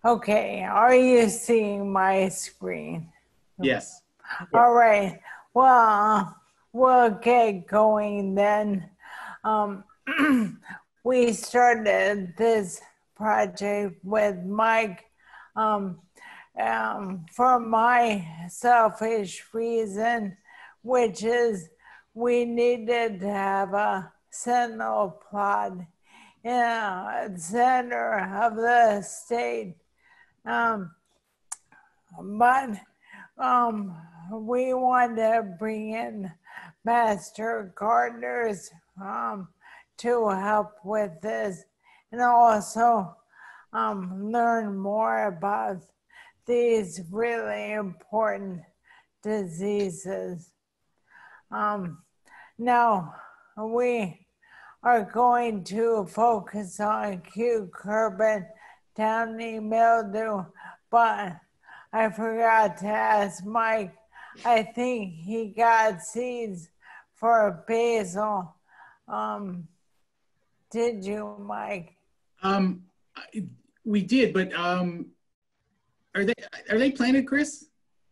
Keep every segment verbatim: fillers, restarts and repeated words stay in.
Okay, are you seeing my screen? Yes. Sure. All right. Well, we'll get going then. Um, we started this project with Mike um, um, for my selfish reason, which is we needed to have a sentinel plot in the center of the state. Um, but um, we want to bring in master gardeners um, to help with this and also um, learn more about these really important diseases. Um, now, we are going to focus on cucurbit, downy mildew, but I forgot to ask Mike. I think he got seeds for basil. Um, did you, Mike? Um, I- we did, but um, are they are they planted, Chris?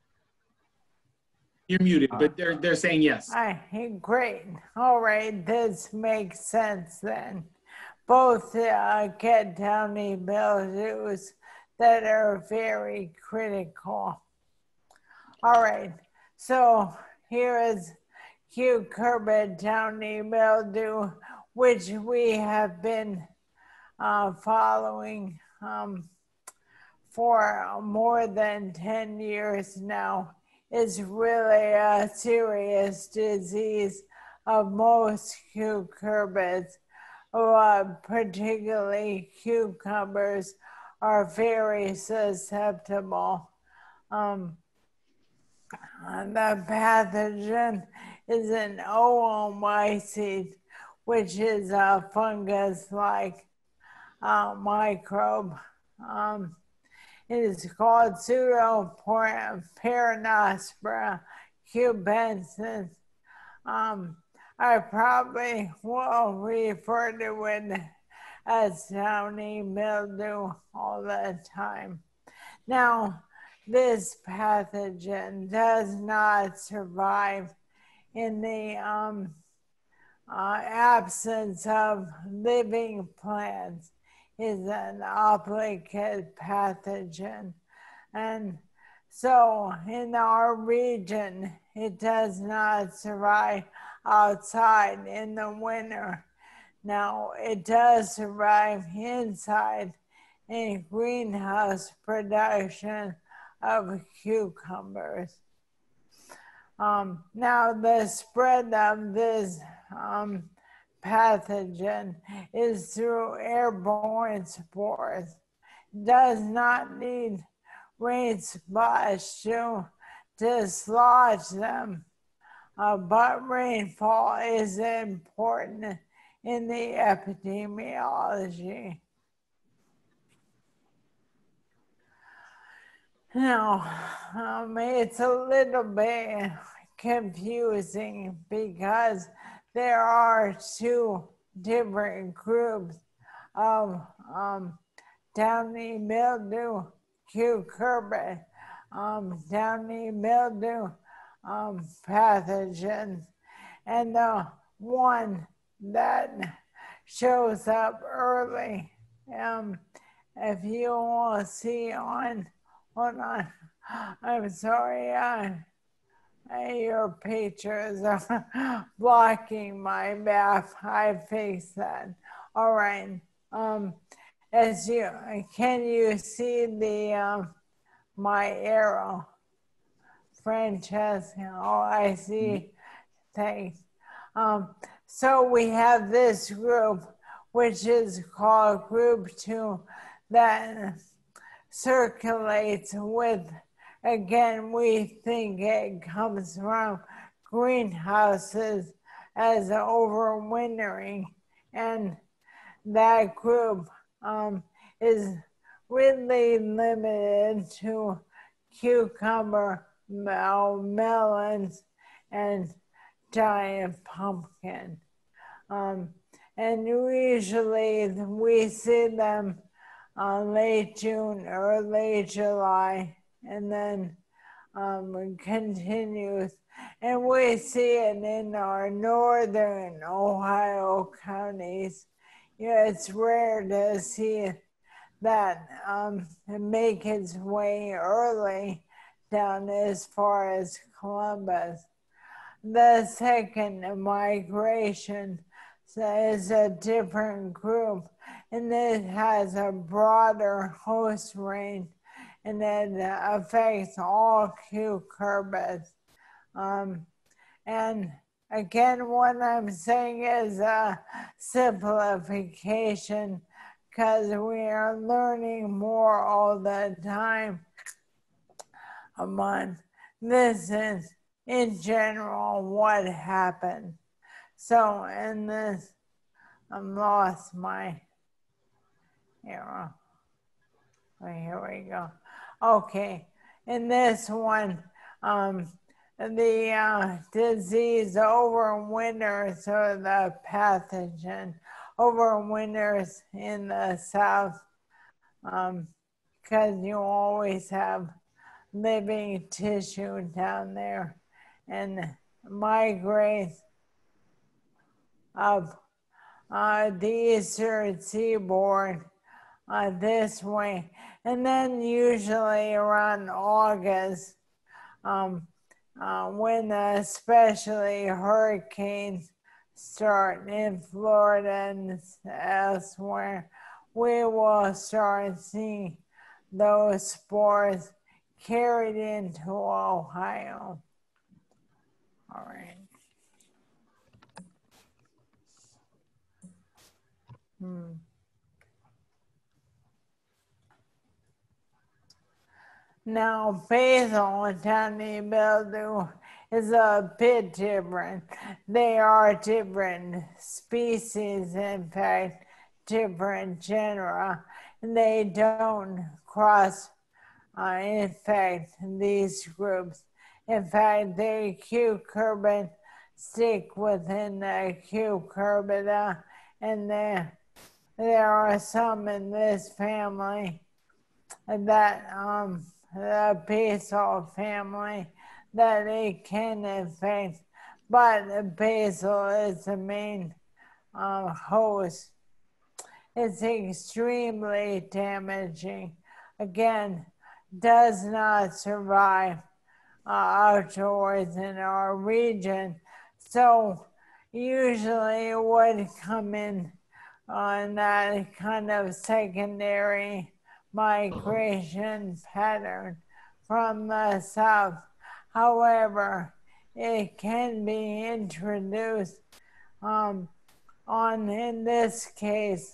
You're muted, Uh, but they're they're saying yes. I great. All right, this makes sense then. Both uh, get downy mildews that are very critical. All right, so here is cucurbit downy mildew, which we have been uh, following um, for more than ten years now. Is really a serious disease of most cucurbits, uh, particularly cucumbers, are very susceptible. Um, the pathogen is an oomycete, which is a fungus-like uh, microbe. Um, it is called Pseudoparanospora cubensis. Um, I probably will refer to it as downy mildew all the time. Now, this pathogen does not survive in the um, uh, absence of living plants. Is an obligate pathogen. And so in our region, it does not survive outside in the winter. Now, it does survive inside in greenhouse production of cucumbers. Um, now, the spread of this um, pathogen is through airborne spores. Does not need rain splash to dislodge them, uh, but rainfall is important in the epidemiology. Now, um, it's a little bit confusing because there are two different groups of um, downy mildew, cucurbit, um, downy mildew um, pathogens, and the one that shows up early. Um, if you will see on, hold on, I'm sorry, uh, your pictures are blocking my map. I fixed that. All right. Um, as you can you see the um, my arrow, Francesca? Oh, I see. Thanks. Um, so we have this group, which is called Group Two, that circulates with, again, we think it comes from greenhouses as overwintering. And that group um, is really limited to cucumber, mel- melons, and giant pumpkin. Um, and usually we see them uh, late June, early July, and then um, continues. And we see it in our northern Ohio counties. Yeah, it's rare to see that um, make its way early down as far as Columbus. The second migration is a different group, and it has a broader host range, and it affects all cucurbits. Um, and again, what I'm saying is a simplification because we are learning more all the time. Among this is in general what happened. So in this, I'm lost my arrow. Oh, here we go. Okay, in this one, um, the uh, disease overwinters, or the pathogen overwinters in the south, um, because you always have living tissue down there, and migrates up uh, the eastern seaboard uh, this way, and then usually around August, um, uh, when especially hurricanes start in Florida and elsewhere, we will start seeing those spores carried into Ohio. All right. Hmm. Now, basil and downy mildew is a bit different. They are different species, in fact, different genera, and they don't cross uh, infect these groups. In fact, the cucurbit stick within the cucurbita, and there, there are some in this family that um, the basil family that it can affect, but basil is the main um, host. It's extremely damaging. Again, does not survive uh, outdoors in our region. So usually it would come in on that kind of secondary migration pattern from the south. However, it can be introduced um, on, in this case,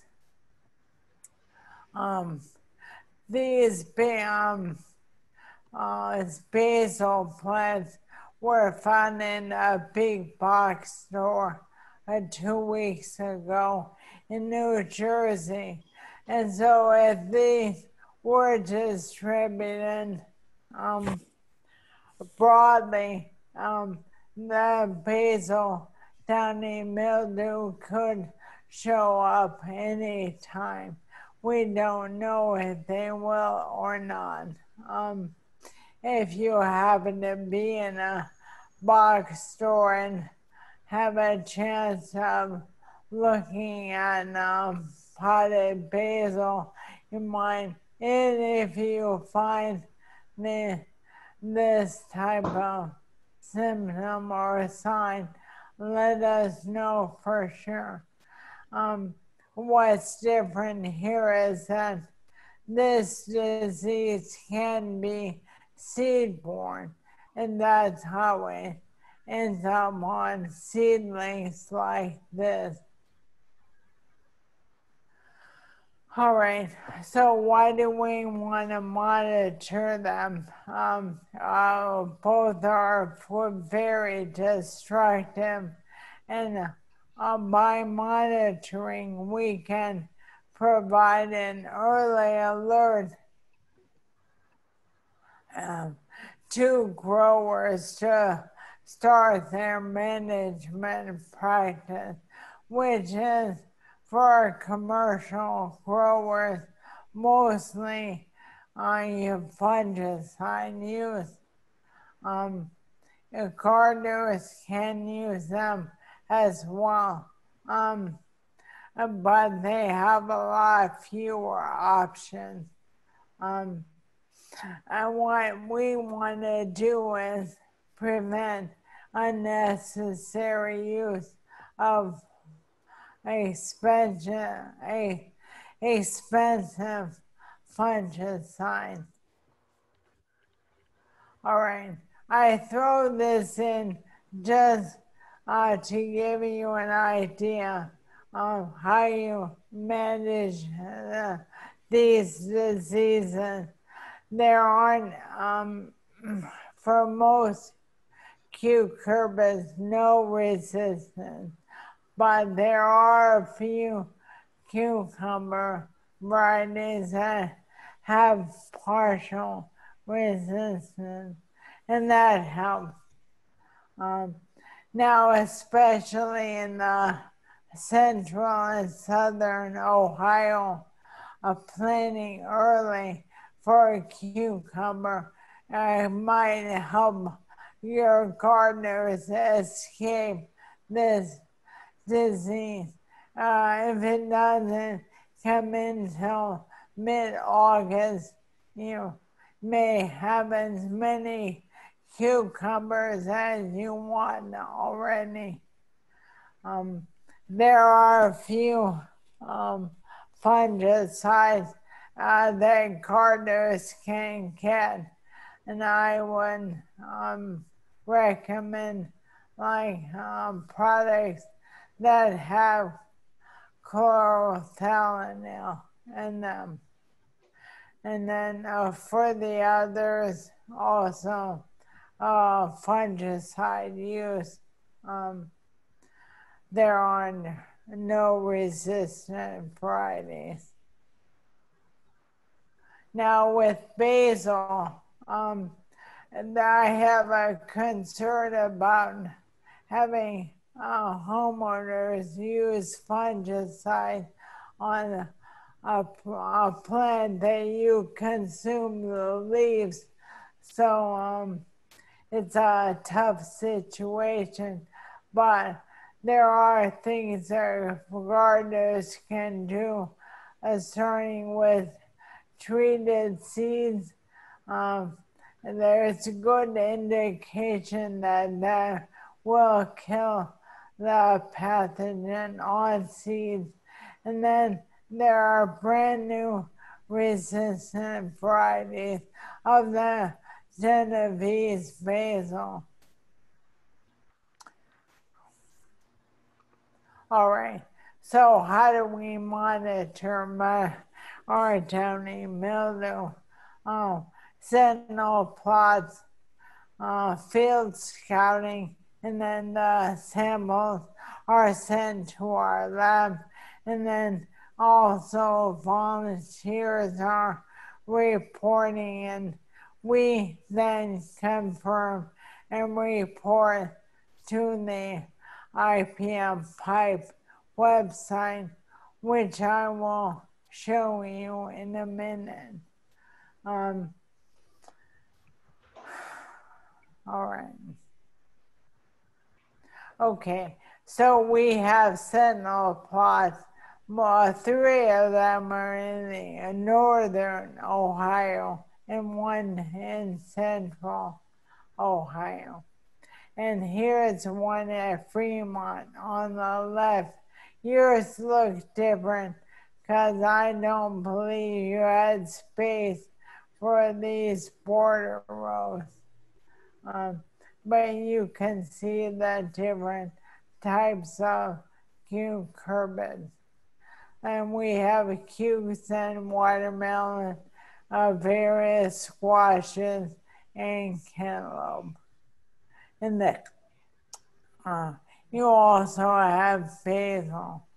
um, these um, uh, basil plants were found in a big box store uh, two weeks ago in New Jersey. And so if these were distributed um, broadly, um, the basil downy mildew could show up anytime. We don't know if they will or not. Um, if you happen to be in a box store and have a chance of looking at um, potted basil, you might, and if you find the, this type of symptom or sign, let us know for sure. Um, what's different here is that this disease can be seed-borne, and that's how it ends up on seedlings like this. All right, so why do we want to monitor them? Um, uh, both are very destructive, and uh, by monitoring, we can provide an early alert um, to growers to start their management practice, which is for commercial growers mostly on fungicide use. Um, gardeners can use them as well, um, but they have a lot fewer options. Um, and what we want to do is prevent unnecessary use of expensive, a, expensive fungicide. All right, I throw this in just uh, to give you an idea of how you manage uh, these diseases. There aren't, um, for most cucurbits, no resistance, but there are a few cucumber varieties that have partial resistance, and that helps. Um, now, especially in the central and southern Ohio, uh, planting early for a cucumber uh, might help your gardeners escape this disease. Uh, if it doesn't come in until mid-August, you may have as many cucumbers as you want already. Um, there are a few um, fungicides uh, that gardeners can get, and I would um, recommend like um, products that have chlorothalonil in them. And then uh, for the others, also uh, fungicide use. Um, there are no resistant varieties. Now with basil, um, I have a concern about having uh, homeowners use fungicide on a, a plant that you consume the leaves. So um, it's a tough situation, but there are things that gardeners can do, uh, starting with treated seeds. Um, and there's a good indication that that will kill the pathogen on seeds. And then there are brand new resistant varieties of the Genovese basil. All right, so how do we monitor my, our downy mildew? Oh, sentinel plots, uh, field scouting, and then the samples are sent to our lab, and then also volunteers are reporting, and we then confirm and report to the I P M Pipe website, which I will show you in a minute. Um, all right. Okay, so we have sentinel plots. Well, three of them are in the northern Ohio and one in central Ohio. And here's one at Fremont on the left. Yours looks different because I don't believe you had space for these border rows. Um, but you can see the different types of cucurbits. And we have cukes and watermelon, uh, various squashes, and cantaloupe. And the, uh, you also have basil.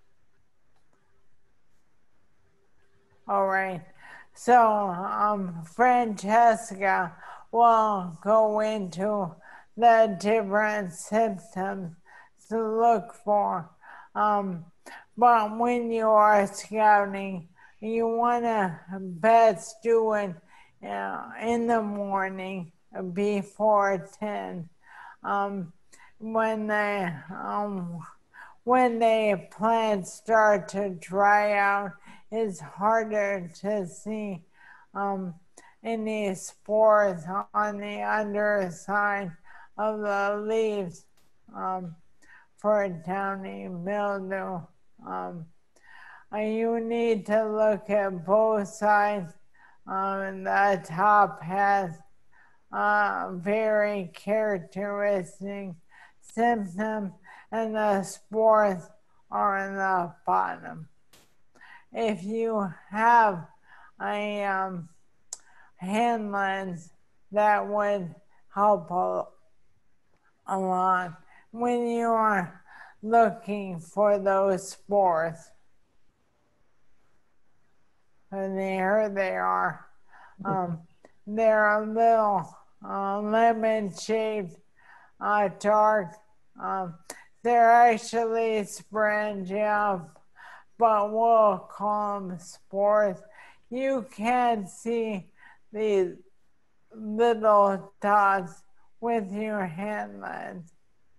All right. So um, Francesca will go into the different symptoms to look for. Um, but when you are scouting you want to best do it uh, in the morning before ten. Um, when the um, when the plants start to dry out, it's harder to see um, any spores on the underside of the leaves um, for downy mildew. Um, you need to look at both sides. Um, the top has uh, very characteristic symptoms, and the spores are in the bottom. If you have a um, hand lens, that would help a, a lot when you are looking for those spores. And there they are. Um, they're a little uh, lemon shaped, uh, dark. Um, they're actually sporangia, but we'll call them spores. You can see these little dots with your hand lens.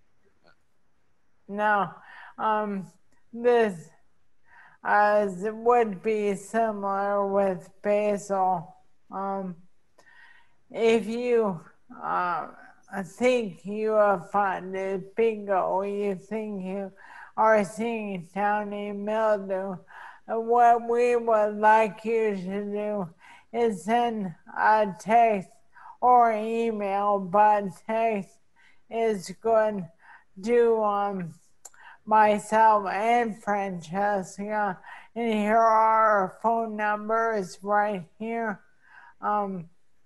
Now, um, this uh, would be similar with basil. Um, if you uh, think you have found it, bingo, you think you are seeing downy mildew, what we would like you to do is send a text or email, but text is good to um, myself and Francesca. And here are our phone numbers right here. Um,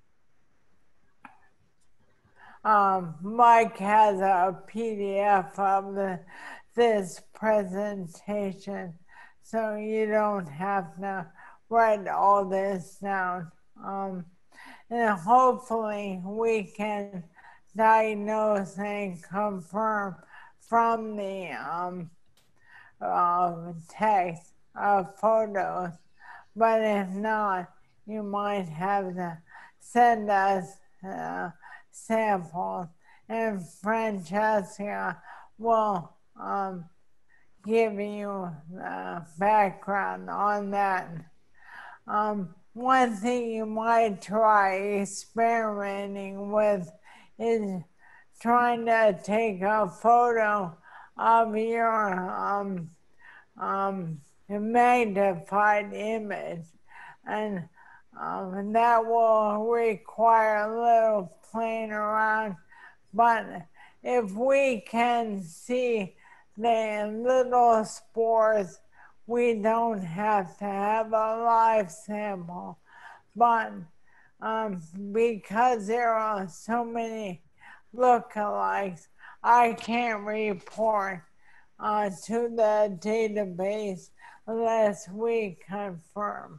um, Mike has a P D F of the, this presentation, so you don't have to write all this down. Um, and hopefully we can diagnose and confirm from the um, uh, text of photos. But if not, you might have to send us uh, samples, and Francesca will um, give you the background on that. Um, one thing you might try experimenting with is trying to take a photo of your um, um, magnified image, and um, that will require a little playing around. But if we can see the little spores, we don't have to have a live sample. But um, because there are so many lookalikes, I can't report uh, to the database unless we confirm.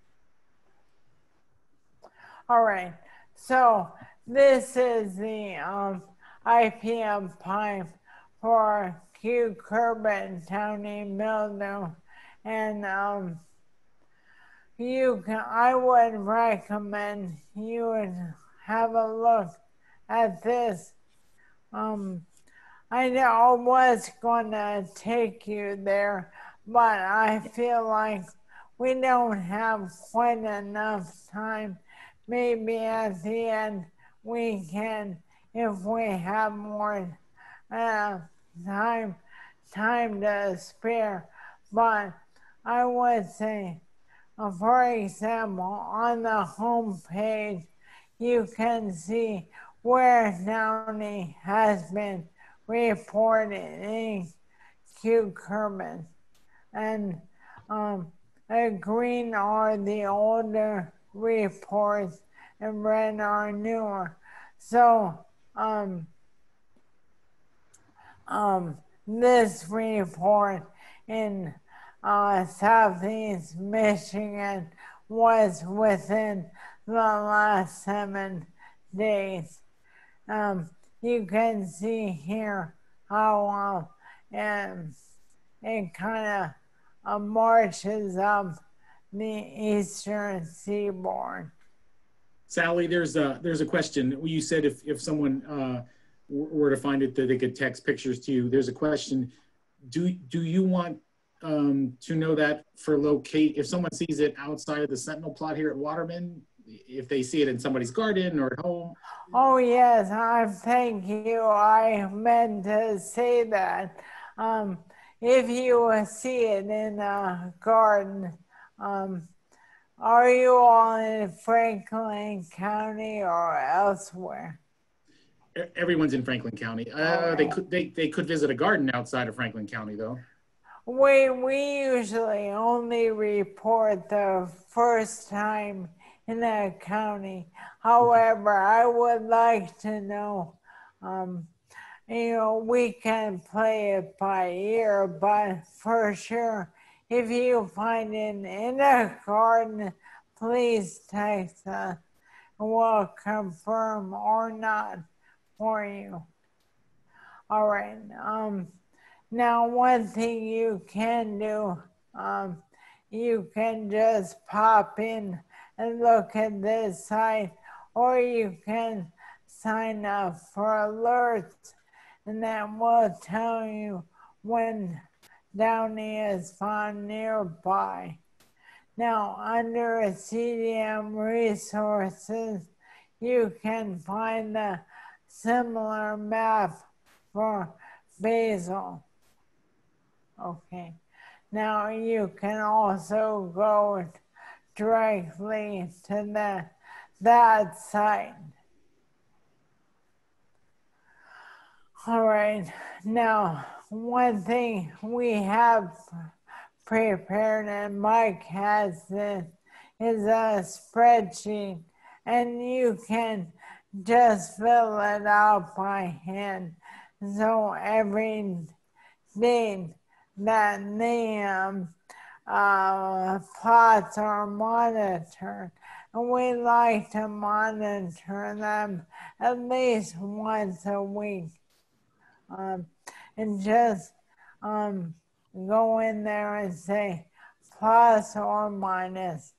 All right, so this is the um, I P M pipe for Cucurbit Downy Mildew, and um, you can, I would recommend you would have a look at this. Um, I know I was gonna take you there, but I feel like we don't have quite enough time. Maybe at the end we can, if we have more uh, time, time to spare. But I would say, uh, for example, on the home page, you can see where Downy has been reported in Cucurbit, and um, green are the older reports and red are newer. So um, um, this report in uh, southeast Michigan was within the last seven days. Um, you can see here how uh, um, it kind of uh, marches up the eastern seaboard. Sally, there's a there's a question. You said if if someone uh, were to find it, that they could text pictures to you. There's a question. Do do you want um, to know that for locate? If someone sees it outside of the Sentinel plot here at Waterman, if they see it in somebody's garden or at home? Oh yes, I thank you. I meant to say that. Um, if you see it in a garden, um, are you all in Franklin County or elsewhere? Everyone's in Franklin County. Uh, they could they, they could visit a garden outside of Franklin County though. We we usually only report the first time in that county. However, I would like to know, um, you know, we can play it by ear, but for sure, if you find it in a garden, please text us and we'll confirm or not for you. All right. Um, now, one thing you can do, um, you can just pop in and look at this site, or you can sign up for alerts, and that will tell you when Downy is found nearby. Now, under C D M resources, you can find the similar map for Basil. Okay. Now you can also go directly to the, that site. All right. Now, one thing we have prepared, and Mike has this, is a spreadsheet, and you can just fill it out by hand. So every day that the um, uh, plots are monitored, and we like to monitor them at least once a week. Um, and just um, go in there and say plus or minus.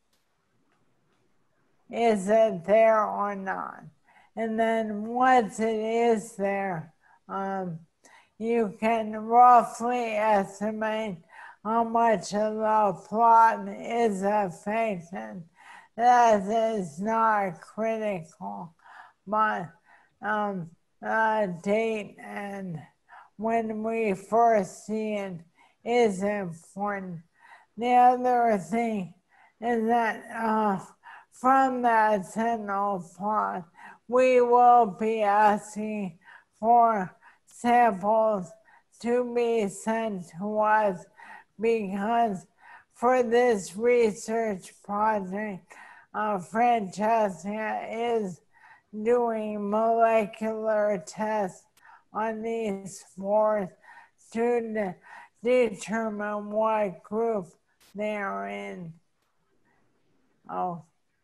Is it there or not? And then once it is there, um, you can roughly estimate how much of the plot is affected. That is not critical, but um, uh, date and when we first see it is important. The other thing is that uh, from that Sentinel plot, we will be asking for samples to be sent to us because for this research project, uh, Francesca is doing molecular tests on these spores to de determine what group they are in. Oh,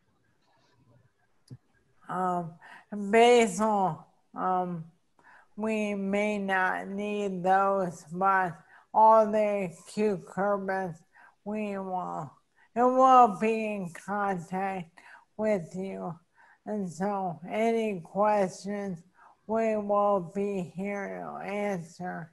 um, Basil, um, we may not need those, but all the cucurbits we will. And we'll be in contact with you. And so any questions we will be here to answer.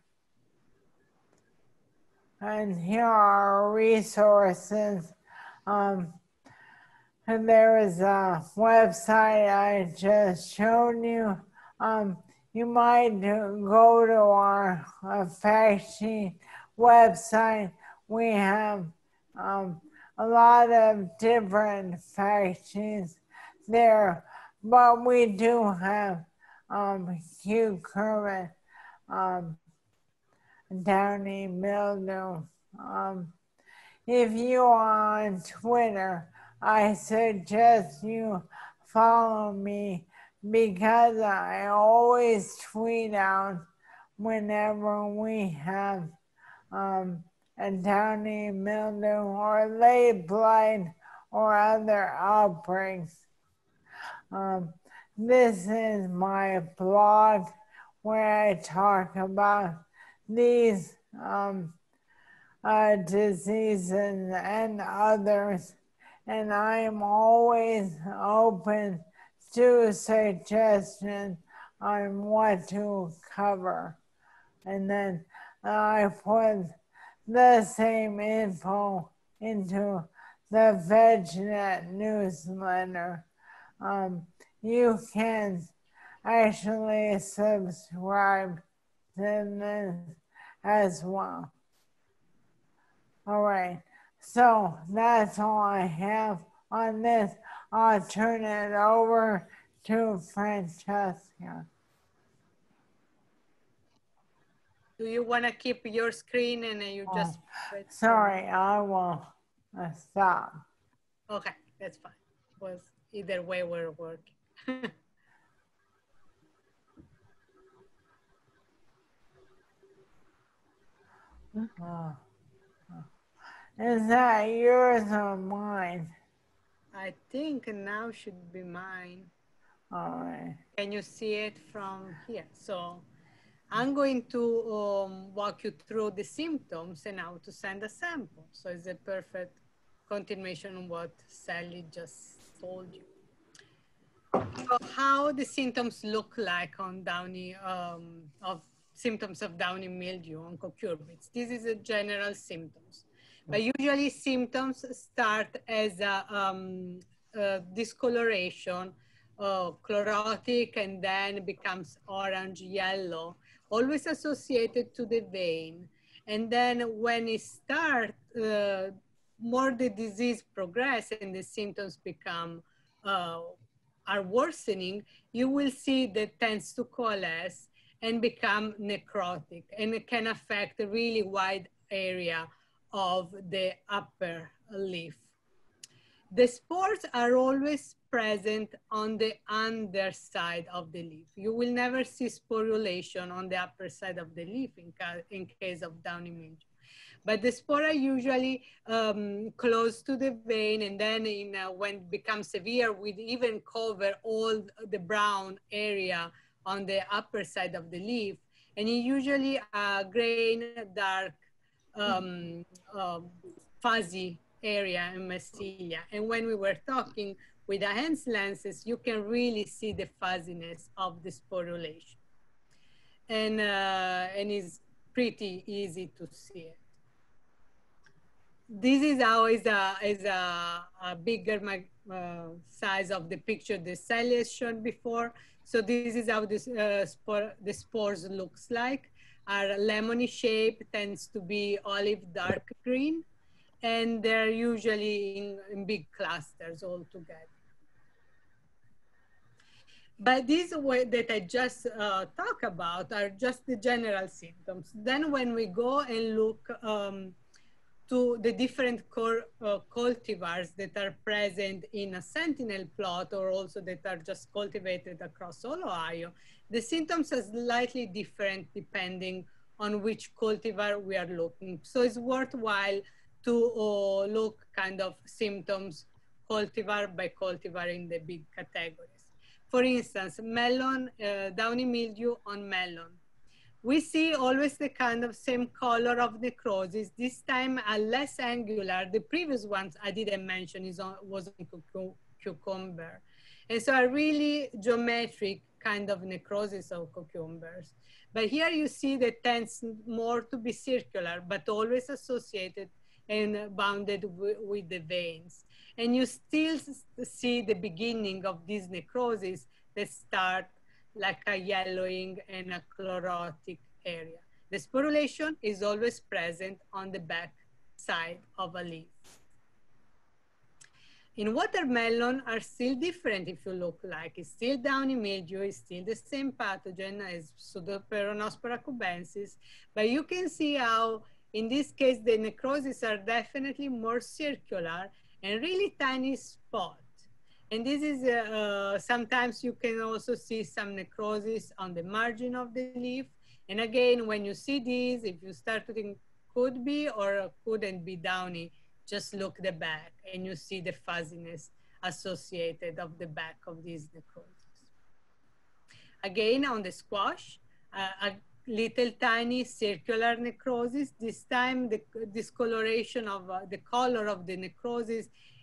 And here are our resources. Um, and there is a website I just showed you. Um, you might go to our uh, fact sheet website. We have um, a lot of different fact sheets there, but we do have um, cucurbit, um, Downy Mildew. Um, if you are on Twitter, I suggest you follow me because I always tweet out whenever we have um, a Downy Mildew or late blight or other outbreaks. Um, this is my blog where I talk about these um, uh, diseases and others. and I am always open to suggestions on what to cover. And then I put the same info into the VegNet newsletter. Um, you can actually subscribe to this as well. All right, so that's all I have on this. I'll turn it over to Francesca. Do you want to keep your screen and you just... Oh, sorry, I will uh, stop. Okay, that's fine. Was either way will work. Oh. Is that yours or mine? I think now should be mine. All right. Can you see it from here? So I'm going to um, walk you through the symptoms and how to send a sample. So it's a perfect continuation of what Sally just told you. So how the symptoms look like on Downy, um, of symptoms of Downy mildew on cucurbits. This is a general symptoms. But usually symptoms start as a, um, a discoloration, uh, chlorotic, and then becomes orange, yellow, always associated to the vein. And then when it starts, uh, more the disease progress and the symptoms become uh, are worsening, you will see that tends to coalesce and become necrotic, and it can affect a really wide area of the upper leaf. The spores are always present on the underside of the leaf. You will never see sporulation on the upper side of the leaf in, ca in case of Downy mildew. But the spore are usually um, close to the vein, and then in, uh, when it becomes severe, we even cover all the brown area on the upper side of the leaf. And it usually a grain, dark, um, um, fuzzy area in mycelia. And when we were talking with the Hans lenses, you can really see the fuzziness of the sporulation. And, uh, and it's pretty easy to see it. This is how is a, is a, a bigger uh, size of the picture the Sally has shown before. So this is how this, uh, spore, the spores looks like. Our lemony shape tends to be olive dark green, and they're usually in, in big clusters all together. But these way that I just uh, talked about are just the general symptoms. Then when we go and look um, to the different uh, cultivars that are present in a sentinel plot, or also that are just cultivated across all Ohio, the symptoms are slightly different depending on which cultivar we are looking. So it's worthwhile to uh, look kind of symptoms cultivar by cultivar in the big categories. For instance, melon, uh, downy mildew on melon. We see always the kind of same color of necrosis, this time a less angular. The previous ones I didn't mention is on, was on cucumber. And so a really geometric kind of necrosis of cucumbers. But here you see that tends more to be circular, but always associated and bounded with the veins. And you still see the beginning of this necrosis that start like a yellowing and a chlorotic area. The sporulation is always present on the back side of a leaf. In watermelon are still different if you look like. It's still downy mildew, it's still the same pathogen as Pseudoperonospora cubensis, but you can see how in this case the necrosis are definitely more circular and really tiny spot. And this is, uh, uh, sometimes you can also see some necrosis on the margin of the leaf. And again, when you see these, if you start to think could be or couldn't be downy, just look the back and you see the fuzziness associated of the back of these necrosis. Again, on the squash, uh, a little tiny circular necrosis. This time the discoloration of uh, the color of the necrosis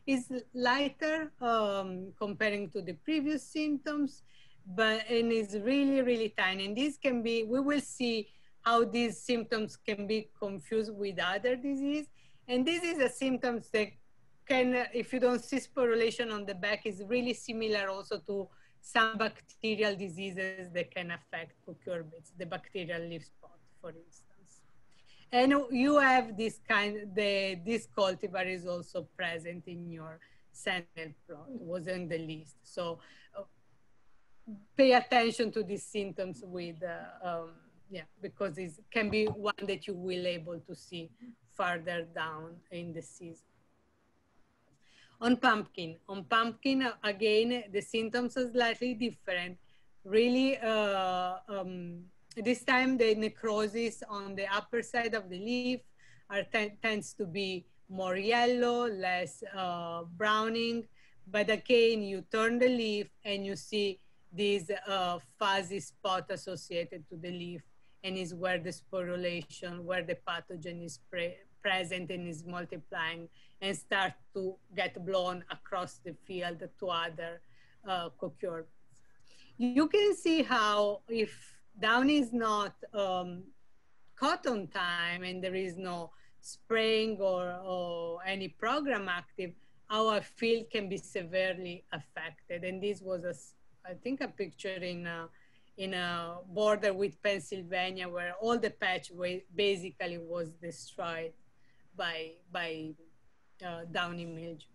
is lighter um, comparing to the previous symptoms, but and is really, really tiny. And this can be, we will see how these symptoms can be confused with other disease. And this is a symptoms that can, if you don't see sporulation on the back, is really similar also to some bacterial diseases that can affect cucurbits, the bacterial leaf spot, for instance. And you have this kind, the, this cultivar is also present in your sentinel plot, wasn't the list. So uh, pay attention to these symptoms with, uh, um, yeah, because it can be one that you will able to see further down in the season. On pumpkin, on pumpkin, uh, again, the symptoms are slightly different. Really, uh, um, this time the necrosis on the upper side of the leaf are tends to be more yellow, less uh, browning. But again, you turn the leaf and you see this uh, fuzzy spot associated to the leaf, and is where the sporulation, where the pathogen is pre present and is multiplying and start to get blown across the field to other uh, cucurbits. You can see how if Downy is not um, caught on time and there is no spraying or, or any program active, our field can be severely affected. And this was, a, I think, a picture in a, in a border with Pennsylvania where all the patch basically was destroyed by, by uh, Downy mildew.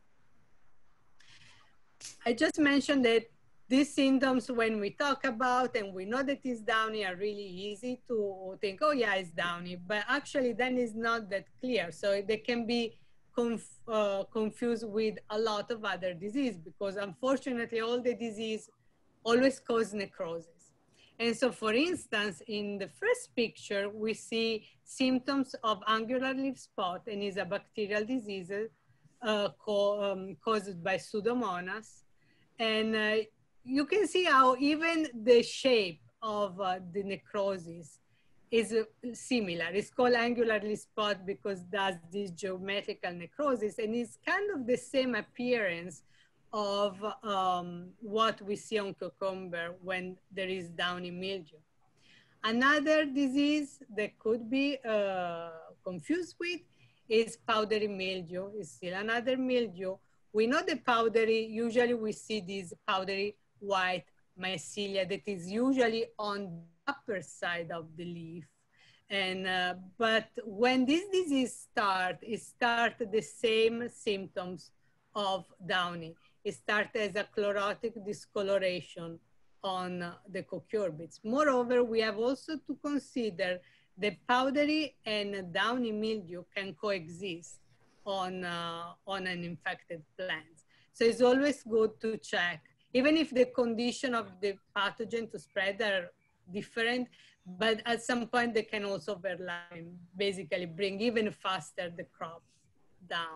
I just mentioned that these symptoms, when we talk about and we know that it's Downy, are really easy to think, oh yeah, it's Downy, but actually then it's not that clear. So they can be conf uh, confused with a lot of other disease, because unfortunately all the disease always cause necrosis. And so, for instance, in the first picture, we see symptoms of angular leaf spot, and is a bacterial disease uh, co um, caused by Pseudomonas. And uh, you can see how even the shape of uh, the necrosis is uh, similar. It's called angular leaf spot because it does this geometrical necrosis, and it's kind of the same appearance of um, what we see on cucumber when there is downy mildew. Another disease that could be uh, confused with is powdery mildew. It's still another mildew. We know the powdery, usually we see this powdery white mycelia that is usually on the upper side of the leaf. And, uh, but when this disease starts, it starts the same symptoms of downy. It starts as a chlorotic discoloration on uh, the cucurbits. Moreover, we have also to consider the powdery and downy mildew can coexist on, uh, on an infected plant. So it's always good to check, even if the condition of the pathogen to spread are different, but at some point they can also overlap and basically bring even faster the crop down.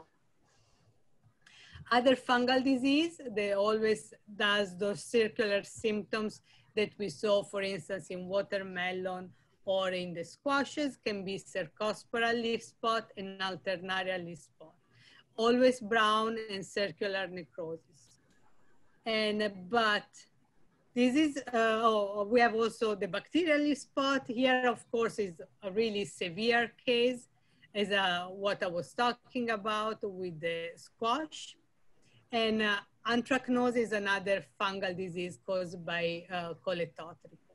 Other fungal disease, they always does those circular symptoms that we saw, for instance, in watermelon or in the squashes, can be cercosporal leaf spot and alternaria leaf spot. Always brown and circular necrosis. And, but this is, uh, oh, we have also the bacterial leaf spot. Here, of course, is a really severe case, is uh, what I was talking about with the squash. And uh, anthracnose is another fungal disease caused by uh, Coletotrichum.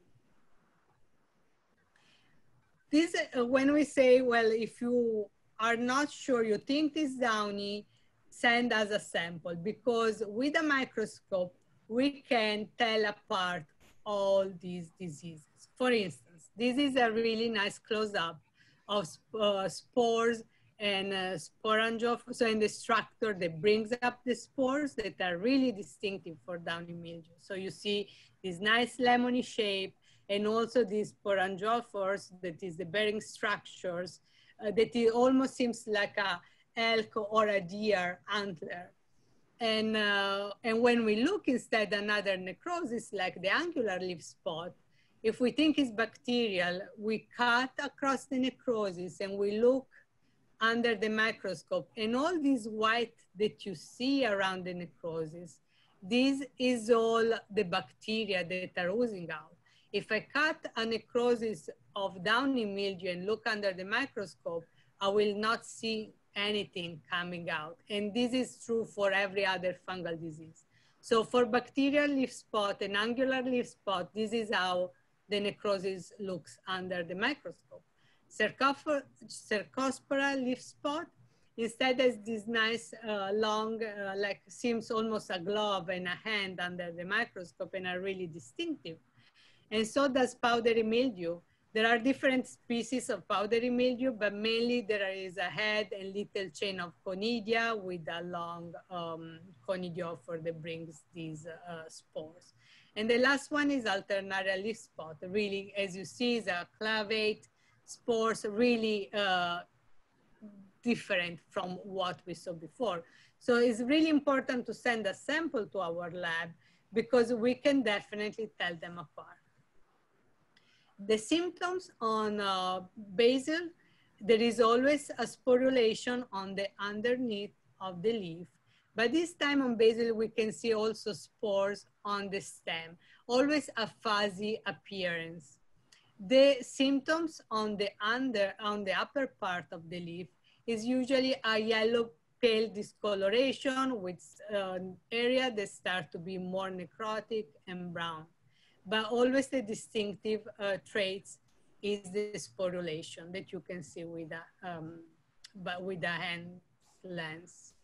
This, uh, when we say, well, if you are not sure, you think it's downy, send us a sample, because with a microscope, we can tell apart all these diseases. For instance, this is a really nice close-up of uh, spores and uh, sporangiophoros, so in the structure that brings up the spores that are really distinctive for downy mildew. So you see this nice lemony shape, and also these sporangiophores, that is the bearing structures, uh, that it almost seems like a elk or a deer antler. And, uh, and when we look instead another necrosis like the angular leaf spot, if we think it's bacterial, we cut across the necrosis and we look under the microscope. And all this white that you see around the necrosis, this is all the bacteria that are oozing out. If I cut a necrosis of downy mildew and look under the microscope, I will not see anything coming out. And this is true for every other fungal disease. So for bacterial leaf spot and angular leaf spot, this is how the necrosis looks under the microscope. Cercospora leaf spot instead has this nice uh, long, uh, like seems almost a glove and a hand under the microscope and are really distinctive. And so does powdery mildew. There are different species of powdery mildew, but mainly there is a head and little chain of conidia with a long um, conidiophore that brings these uh, spores. And the last one is alternaria leaf spot. Really, as you see, is a clavate spores, really uh, different from what we saw before. So it's really important to send a sample to our lab because we can definitely tell them apart. The symptoms on uh, basil, there is always a sporulation on the underneath of the leaf. But this time on basil, we can see also spores on the stem, always a fuzzy appearance. The symptoms on the under, on the upper part of the leaf is usually a yellow pale discoloration with an area that start to be more necrotic and brown. But always the distinctive uh, traits is the sporulation that you can see with a, um, but with a hand lens.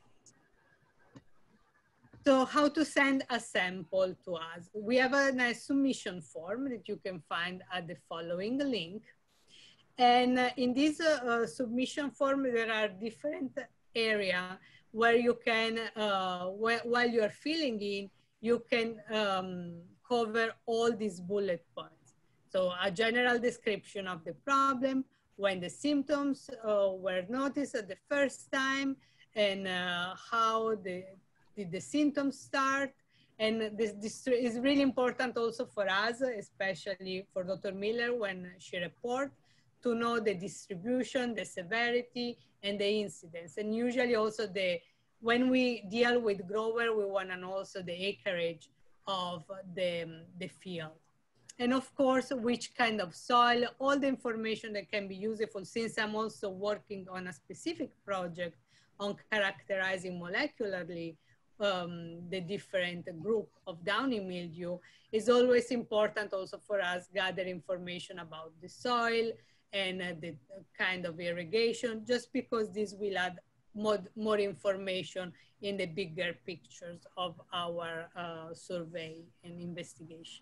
So how to send a sample to us? We have a nice submission form that you can find at the following link. And uh, in this uh, uh, submission form, there are different areas where you can, uh, wh while you're filling in, you can um, cover all these bullet points. So a general description of the problem, when the symptoms uh, were noticed at the first time, and uh, how the, did the symptoms start. And this, this is really important also for us, especially for Doctor Miller when she reports, to know the distribution, the severity, and the incidence. And usually also the, when we deal with grower, we want to know also the acreage of the, the field. And of course, which kind of soil, all the information that can be useful, since I'm also working on a specific project on characterizing molecularly um, the different group of downy mildew, is always important also for us gather information about the soil and uh, the kind of irrigation, just because this will add more, more information in the bigger pictures of our uh, survey and investigation.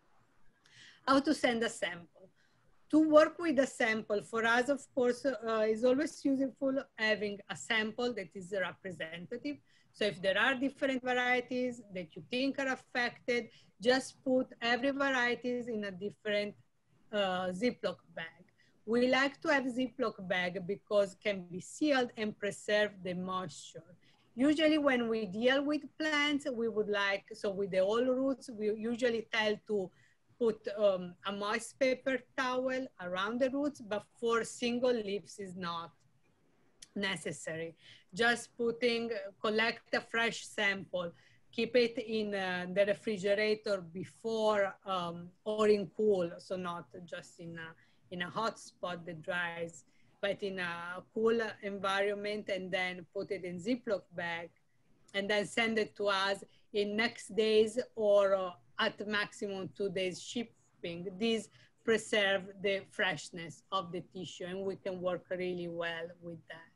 How to send a sample. To work with a sample, for us, of course, uh, is always useful having a sample that is representative. So if there are different varieties that you think are affected, just put every varieties in a different uh, Ziploc bag. We like to have Ziploc bag because can be sealed and preserve the moisture. Usually when we deal with plants, we would like, so with the oil roots, we usually tell to put um, a moist paper towel around the roots, but for single leaves is not necessary. Just putting, collect a fresh sample, keep it in uh, the refrigerator before um, or in cool, so not just in a, in a hot spot that dries, but in a cool environment, and then put it in Ziploc bag, and then send it to us in next days or uh, at maximum two days shipping. These preserve the freshness of the tissue, and we can work really well with that.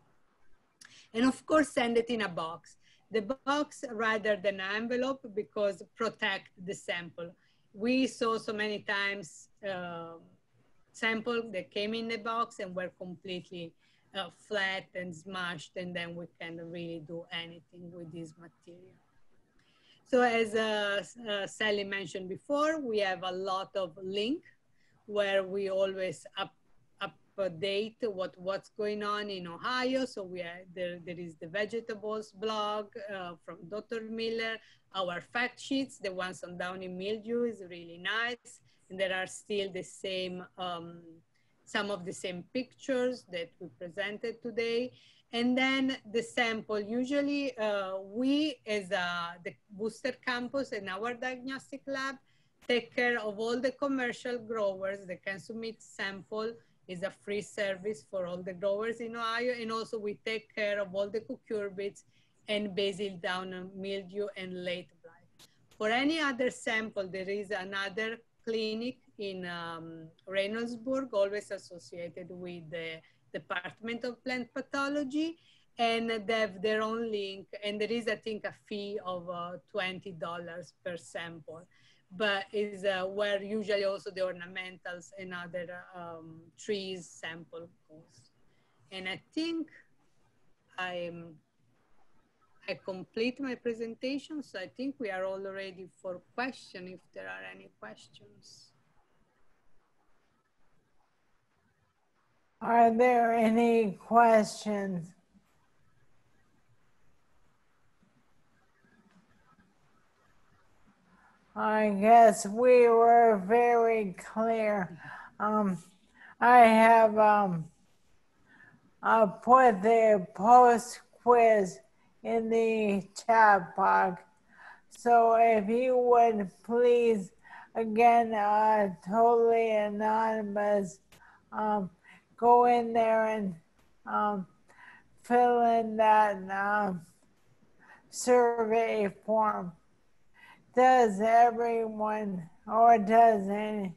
And of course, send it in a box. The box rather than an envelope, because protect the sample. We saw so many times uh, samples that came in the box and were completely uh, flat and smashed, and then we can't really do anything with this material. So as uh, uh, Sally mentioned before, we have a lot of links where we always up, update what, what's going on in Ohio. So we are, there, there is the vegetables blog uh, from Doctor Miller, our fact sheets, the ones on downy mildew is really nice. And there are still the same um, some of the same pictures that we presented today. And then the sample, usually uh, we as a, the booster campus in our diagnostic lab take care of all the commercial growers that can submit sample. Is a free service for all the growers in Ohio. And also we take care of all the cucurbits and basil, downy mildew, and late blight. For any other sample, there is another clinic in um, Reynoldsburg, always associated with the Department of Plant Pathology, and they have their own link, and there is, I think, a fee of uh, twenty dollars per sample, but is uh, where usually also the ornamentals and other um, trees sample goes. And I think I'm, I complete my presentation, so I think we are all ready for question if there are any questions. Are there any questions? I guess we were very clear. Um, I have um, I put the post quiz in the chat box. So if you would please, again, uh, totally anonymous, um, go in there and um, fill in that um, survey form. Does everyone, or does any?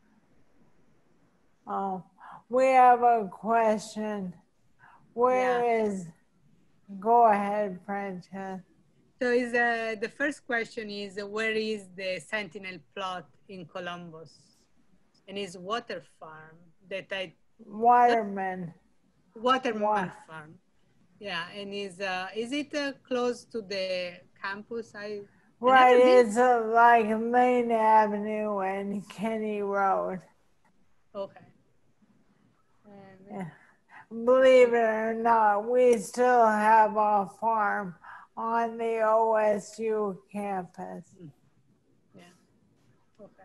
Oh, we have a question. Where Yeah. is? Go ahead, Francesca. So is uh, the first question is uh, where is the Sentinel plot in Columbus? And is water farm that I Waterman. Waterman Wa- farm. Yeah, and is uh, is it uh, close to the campus? I Right, it's uh, like Main Avenue and Kenny Road. Okay. And, Yeah. Believe it or not, we still have a farm on the O S U campus. yeah. Okay.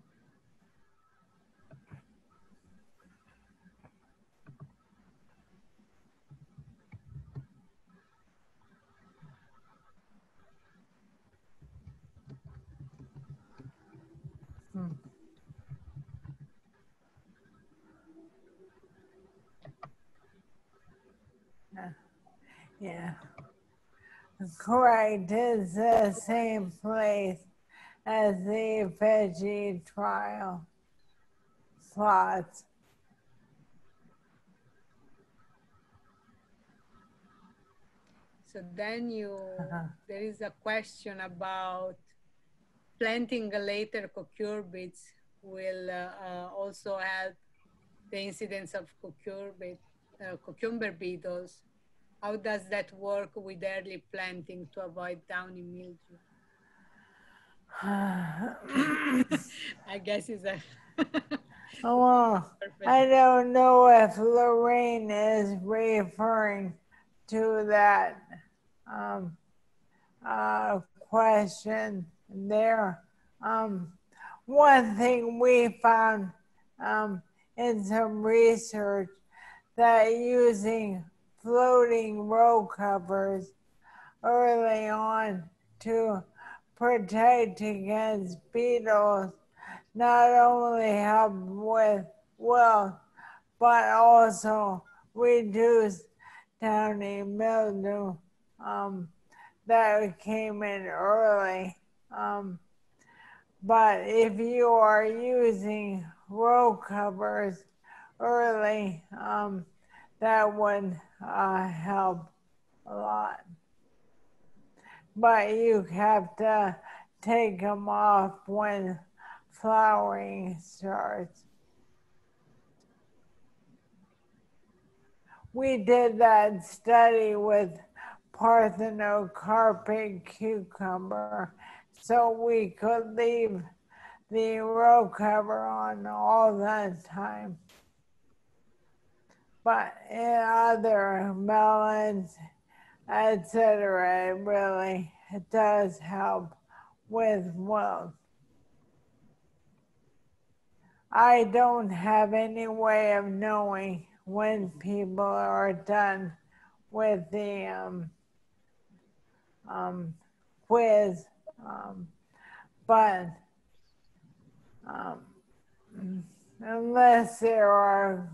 Hmm. Yeah. Yeah. Correct. It's the same place as the veggie trial slots. So then you, there is a question about planting later cucurbits will uh, uh, also help the incidence of cucurbit, uh, cucumber beetles. How does that work with early planting to avoid downy mildew? I guess it's a Well, I don't know if Lorraine is referring to that um, uh, question there. Um, one thing we found um, in some research that using floating row covers early on to protect against beetles not only help with wilt, but also reduce downy mildew um, that came in early. Um, but if you are using row covers early, um, that would uh, help a lot. But you have to take them off when flowering starts. We did that study with parthenocarpic cucumber, so we could leave the row cover on all the time. But in other melons, et cetera, it really it does help with wilt. I don't have any way of knowing when people are done with the um, um, quiz, um, but um, unless there are.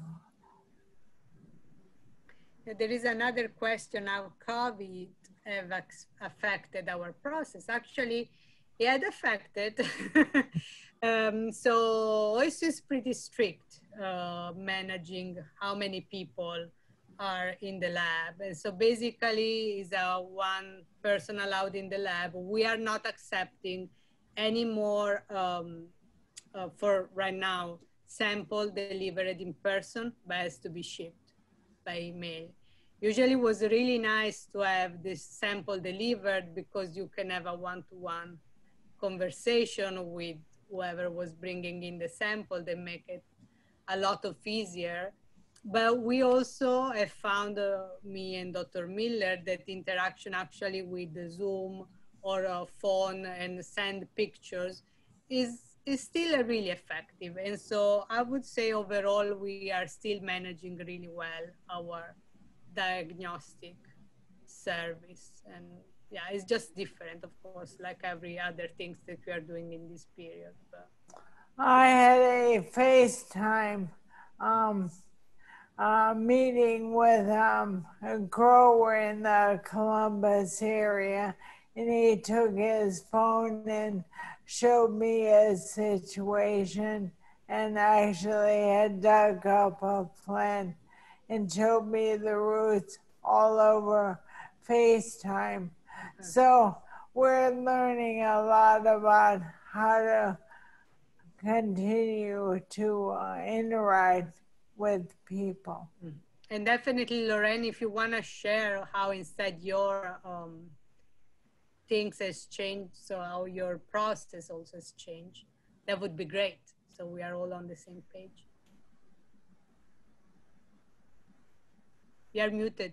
There is another question, how COVID have affected our process. Actually, it had affected. um, so O S U is pretty strict uh, managing how many people are in the lab. And so basically is a one person allowed in the lab. We are not accepting any more um, uh, for right now, sample delivered in person, but has to be shipped by email. Usually it was really nice to have this sample delivered because you can have a one-to-one conversation with whoever was bringing in the sample. They make it a lot of easier. But we also have found, uh, me and Doctor Miller, that interaction actually with the Zoom or a phone and send pictures is, is still really effective. And so I would say overall, we are still managing really well our diagnostic service. And yeah, it's just different, of course, like every other things that we are doing in this period. But I had a FaceTime um, uh, meeting with um, a grower in the Columbus area, and he took his phone and showed me his situation and actually had dug up a plant and showed me the roots all over FaceTime. So we're learning a lot about how to continue to uh, interact with people. And definitely, Lorraine, if you want to share how instead your um, things has changed, so how your process also has changed, that would be great. So we are all on the same page. You are muted.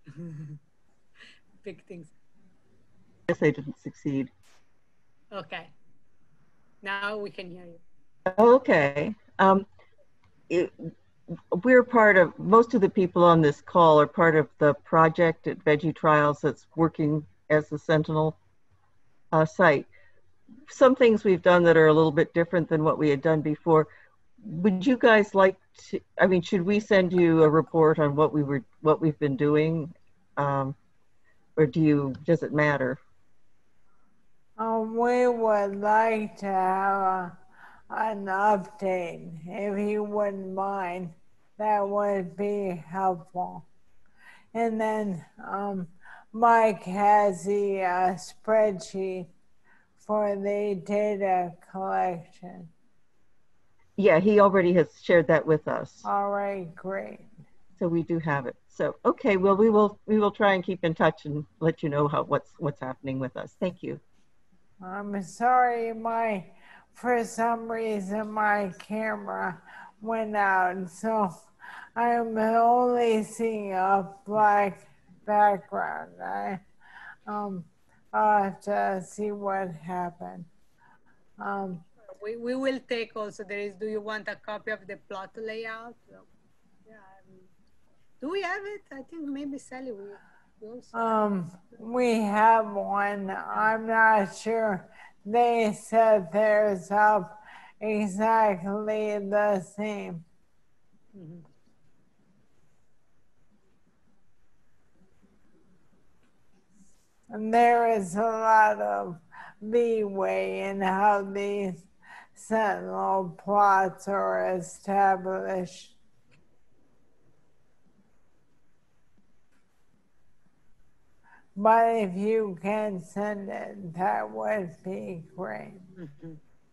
Big things. I guess I didn't succeed. Okay. Now we can hear you. Okay. Um, it, we're part of, most of the people on this call are part of the project at Veggie Trials that's working as the Sentinel uh, site. Some things we've done that are a little bit different than what we had done before. Would you guys like to, I mean, should we send you a report on what we were, what we've been doing? Um, or do you, does it matter? Um, we would like to have a, an update, if you wouldn't mind. That would be helpful. And then um, Mike has the uh, spreadsheet for the data collection. Yeah, he already has shared that with us. All right, great. So we do have it. So, okay, well, we will, we will try and keep in touch and let you know how, what's, what's happening with us. Thank you. I'm sorry, my, for some reason, my camera went out, so I'm only seeing a black background. I, um, I'll have to see what happened. Um, we, we will take also, there is, do you want a copy of the plot layout? Yeah. Um, do we have it? I think maybe Sally will. Um, we have one. I'm not sure. They said theirs up exactly the same. Mm-hmm. And there is a lot of leeway in how these sentinel plots are established. But if you can send it, that would be great. Mm-hmm.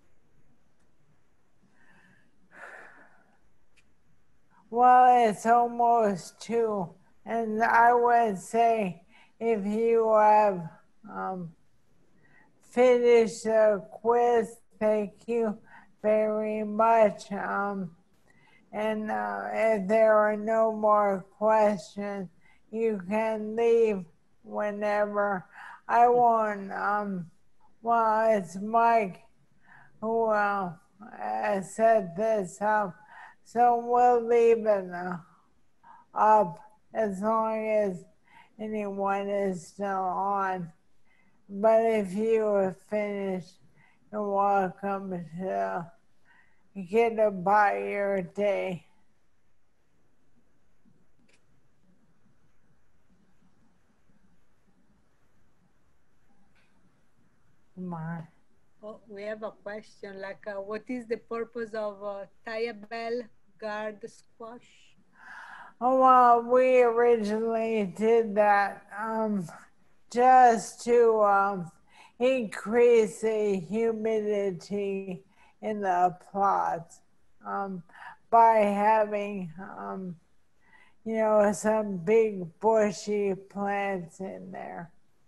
Well, it's almost two, and I would say if you have um, finished the quiz, thank you very much. Um, and uh, if there are no more questions, you can leave whenever. I won't, um, well, it's Mike who uh, uh, set this up, so we'll leave it uh, up as long as anyone is still on. But if you are finished, you're welcome to get about your day. Come on. Oh, we have a question like, uh, what is the purpose of uh, Tayabel guard squash? Oh, well, we originally did that um, just to um, increase the humidity in the plots um, by having, um, you know, some big bushy plants in there.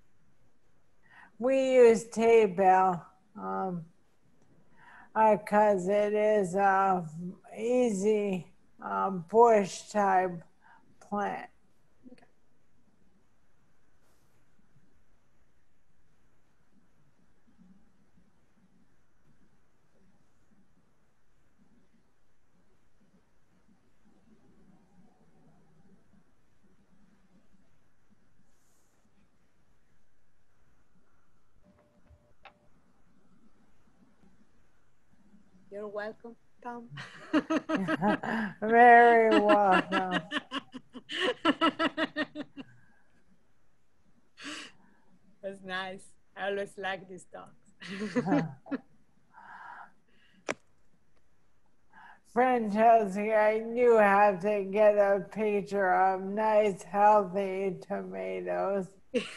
We use table um, because it is a easy um, bush type plant. Okay. You're welcome, Tom. Very welcome. That's nice. I always like these talks. Francesca, you have to get a picture of nice, healthy tomatoes.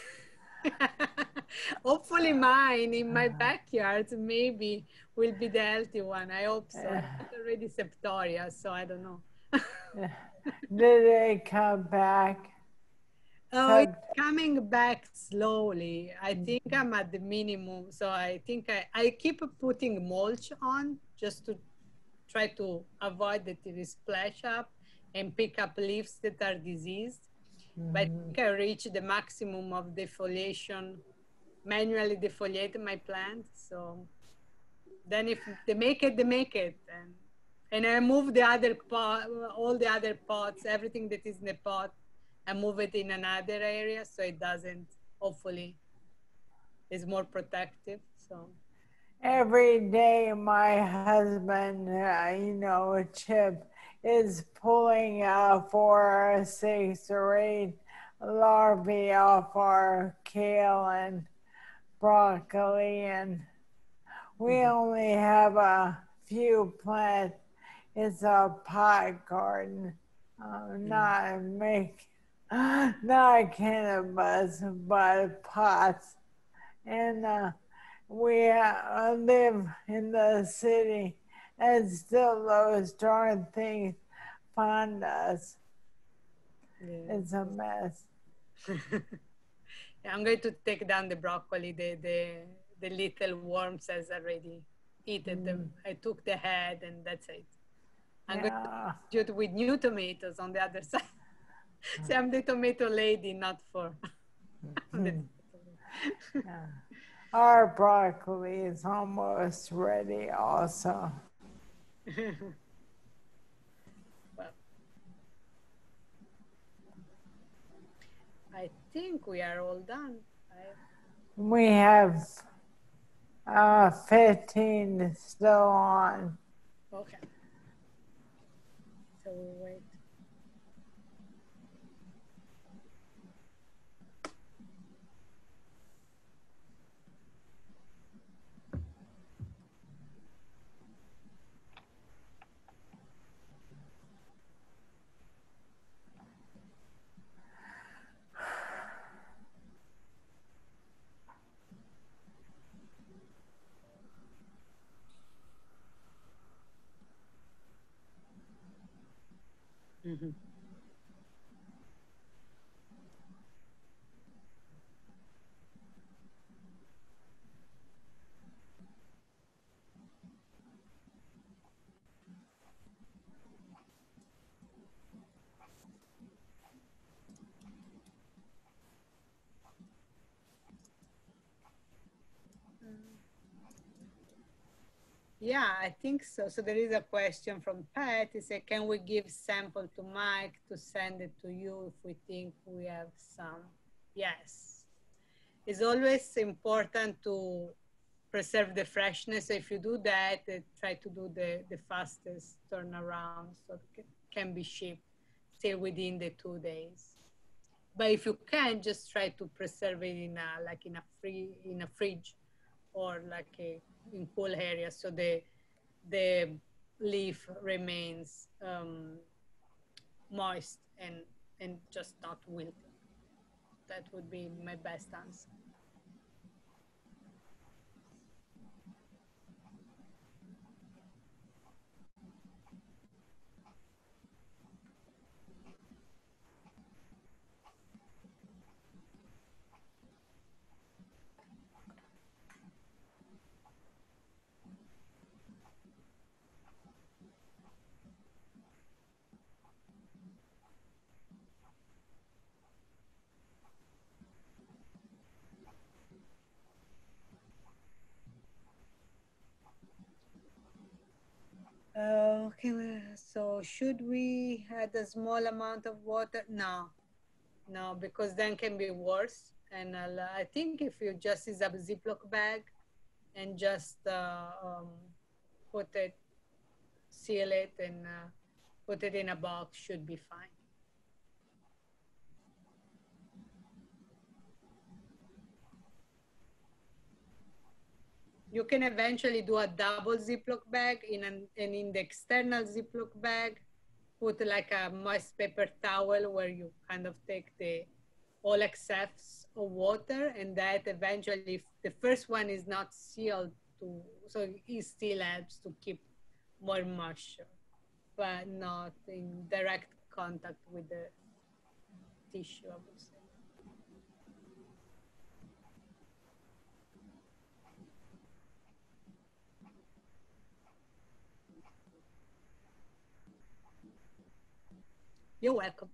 Hopefully mine in my backyard maybe will be the healthy one. I hope so. I got already septoria, so I don't know. Did they come back? Oh, it's coming back slowly. I think I'm at the minimum. So I think I, I keep putting mulch on just to try to avoid that it is splash up and pick up leaves that are diseased. Mm-hmm. But I think I reached the maximum of defoliation, manually defoliate my plant. So then if they make it, they make it. And, and I move the other pot, all the other pots, everything that is in the pot, I move it in another area so it doesn't, hopefully, is more protective. So every day my husband, uh, you know, Chip, is pulling out four or six or eight larvae off our kale and broccoli, and we mm-hmm. only have a few plants. It's a pot garden, uh, not make, not cannabis, but pots. And uh, we uh, live in the city, and still those darn things find us. Yeah. It's a mess. Yeah, I'm going to take down the broccoli. The the, the little worms has already eaten mm. them. I took the head, and that's it. I'm yeah. going to do it with new tomatoes on the other side. So I'm the tomato lady, not for. yeah. Our broccoli is almost ready also. Well, I think we are all done. I... We have uh, fifteen still on. Okay. So we'll wait. Mm-hmm. Yeah, I think so. So there is a question from Pat. He said, can we give sample to Mike to send it to you if we think we have some? Yes. It's always important to preserve the freshness. If you do that, uh, try to do the, the fastest turnaround so it can be shipped still within the two days. But if you can, just try to preserve it in a, like in a free, in a fridge or like a, in cool areas so the the leaf remains um, moist and and just not wilting. That would be my best answer. Uh, okay, so should we add a small amount of water? No, no, because then can be worse. And I'll, I think if you just use a Ziploc bag and just uh, um, put it, seal it, and uh, put it in a box, should be fine. You can eventually do a double Ziploc bag in an, and in the external Ziploc bag, put like a moist paper towel where you kind of take the all excess of water, and that eventually, if the first one is not sealed, to so it still helps to keep more moisture, but not in direct contact with the tissue, I would say. You're welcome.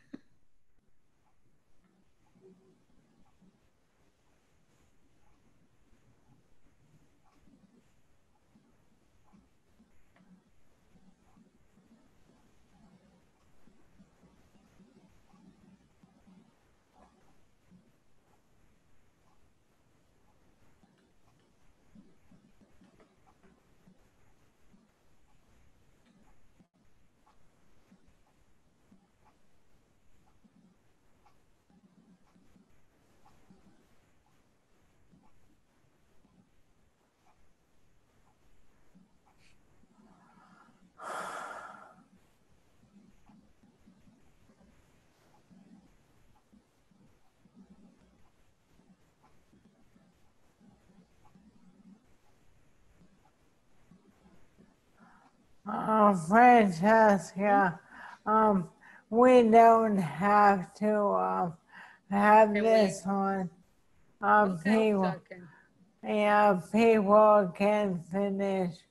Uh, Francesca, um, we don't have to um, have Can this we? one. Um, Okay, so people, I can. yeah, people can finish